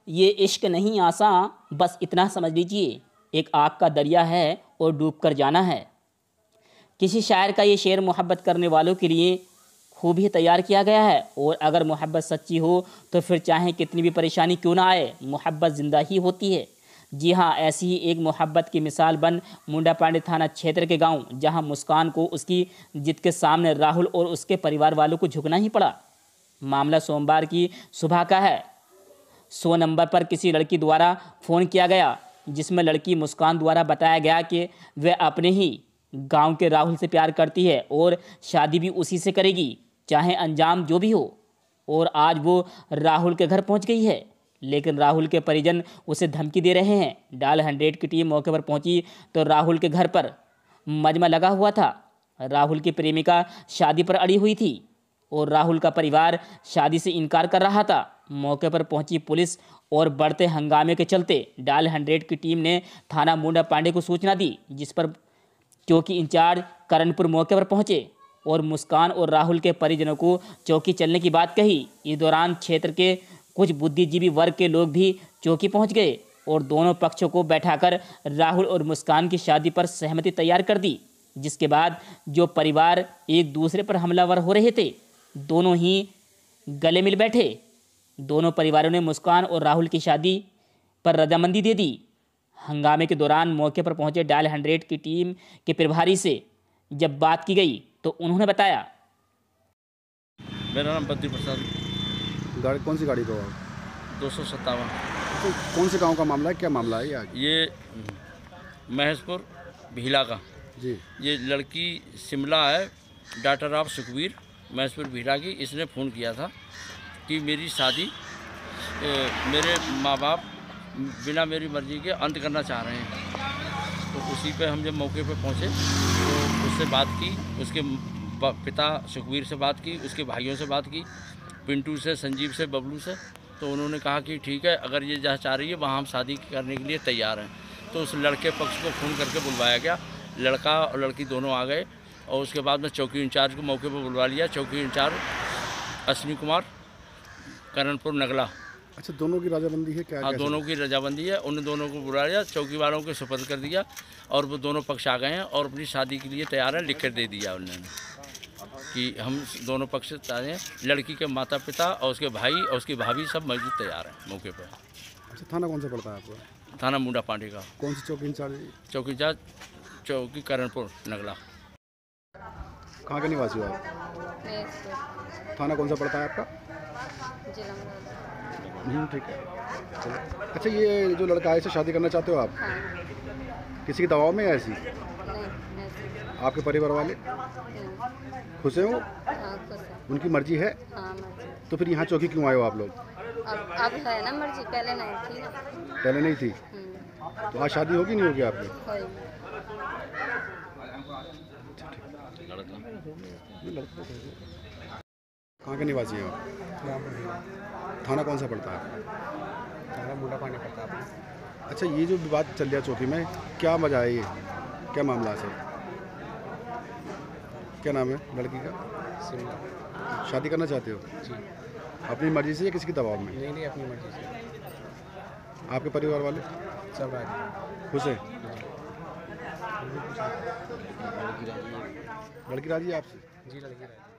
ये इश्क नहीं आसान, बस इतना समझ लीजिए, एक आग का दरिया है और डूब कर जाना है। किसी शायर का ये शेर मोहब्बत करने वालों के लिए खूब ही तैयार किया गया है। और अगर मोहब्बत सच्ची हो तो फिर चाहे कितनी भी परेशानी क्यों ना आए, मोहब्बत ज़िंदा ही होती है। जी हाँ, ऐसी ही एक मोहब्बत की मिसाल बन मुंडा पांडे थाना क्षेत्र के गांव, जहां मुस्कान को उसकी जिद के सामने राहुल और उसके परिवार वालों को झुकना ही पड़ा। मामला सोमवार की सुबह का है। 100 नंबर पर किसी लड़की द्वारा फ़ोन किया गया, जिसमें लड़की मुस्कान द्वारा बताया गया कि वह अपने ही गांव के राहुल से प्यार करती है और शादी भी उसी से करेगी, चाहे अंजाम जो भी हो। और आज वो राहुल के घर पहुंच गई है, लेकिन राहुल के परिजन उसे धमकी दे रहे हैं। डायल 100 की टीम मौके पर पहुंची तो राहुल के घर पर मजमा लगा हुआ था। राहुल की प्रेमिका शादी पर अड़ी हुई थी और राहुल का परिवार शादी से इनकार कर रहा था। मौके पर पहुंची पुलिस और बढ़ते हंगामे के चलते डायल 100 की टीम ने थाना मुंडा पांडे को सूचना दी, जिस पर चौकी इंचार्ज करणपुर मौके पर पहुंचे और मुस्कान और राहुल के परिजनों को चौकी चलने की बात कही। इस दौरान क्षेत्र के कुछ बुद्धिजीवी वर्ग के लोग भी चौकी पहुंच गए और दोनों पक्षों को बैठाकर राहुल और मुस्कान की शादी पर सहमति तैयार कर दी, जिसके बाद जो परिवार एक दूसरे पर हमलावर हो रहे थे, दोनों ही गले मिल बैठे। दोनों परिवारों ने मुस्कान और राहुल की शादी पर रजामंदी दे दी। हंगामे के दौरान मौके पर पहुंचे डायल 100 की टीम के प्रभारी से जब बात की गई तो उन्होंने बताया, मेरा नाम बद्री प्रसाद। गाड़ी कौन सी गाड़ी पे हो आप? 257। तो कौन से गांव का मामला है, क्या मामला है ये महेशपुर भीला का जी? ये लड़की शिमला है, डॉक्टर ऑफ सुखबीर, महेशपुर भीला की। इसने फ़ोन किया था कि मेरी शादी मेरे माँ बाप बिना मेरी मर्ज़ी के अंत करना चाह रहे हैं। तो उसी पे हम जब मौके पे पहुँचे तो उससे बात की, उसके पिता सुखबीर से बात की, उसके भाइयों से बात की, पिंटू से, संजीव से, बबलू से। तो उन्होंने कहा कि ठीक है, अगर ये जहाँ चाह रही है वहाँ हम शादी करने के लिए तैयार हैं। तो उस लड़के पक्ष को फ़ोन करके बुलवाया गया। लड़का और लड़की दोनों आ गए और उसके बाद में चौकी इंचार्ज को मौके पर बुलवा लिया। चौकी इंचार्ज अश्विनी कुमार, करणपुर नगला। अच्छा, दोनों की रजामंदी है क्या? हाँ, दोनों की रजामंदी है। उन दोनों को बुला लिया, चौकी वालों के सुपुर्द कर दिया और वो दोनों पक्ष आ गए हैं और अपनी शादी के लिए तैयार हैं। लिख कर दे दिया उन्होंने कि हम दोनों पक्ष तैयार हैं। लड़की के माता पिता और उसके भाई और उसकी भाभी सब मौजूद तैयार हैं मौके पर। अच्छा, थाना कौन सा पड़ता है आपको? थाना मुंडा पांडे का। कौन सी चौकी इंचार्ज? चौकी इंचार्ज चौकी करणपुर नगला। कहाँ के निवासी हो आप? थाना कौन सा पड़ता है आपका? ठीक है, चलो। अच्छा, ये जो लड़का है इससे शादी करना चाहते हो आप? हाँ। किसी के दबाव में या ऐसी? नहीं। आपके परिवार वाले खुश हैं? वो हाँ, खुश है। उनकी मर्जी है? हाँ, मर्जी। तो फिर यहाँ चौकी क्यों आए हो आप लोग? अब है ना मर्जी, पहले नहीं थी ना। पहले नहीं थी? तो आज शादी होगी नहीं होगी आपकी? कहाँ के निवासी हैं आप? थाना कौन सा पड़ता है? थाना मुंडा पांडे पड़ता है। अच्छा, ये जो विवाद चल रहा चौकी में, क्या वजह है, ये क्या मामला है? क्या नाम है लड़की का? शिमला। शादी करना चाहते हो? जी। अपनी मर्जी से या किसी के दबाव में? नहीं, अपनी मर्जी से। आपके परिवार वाले सब राजी। खुश हैं? लड़की राजी है आपसे? जी, लड़की राजी।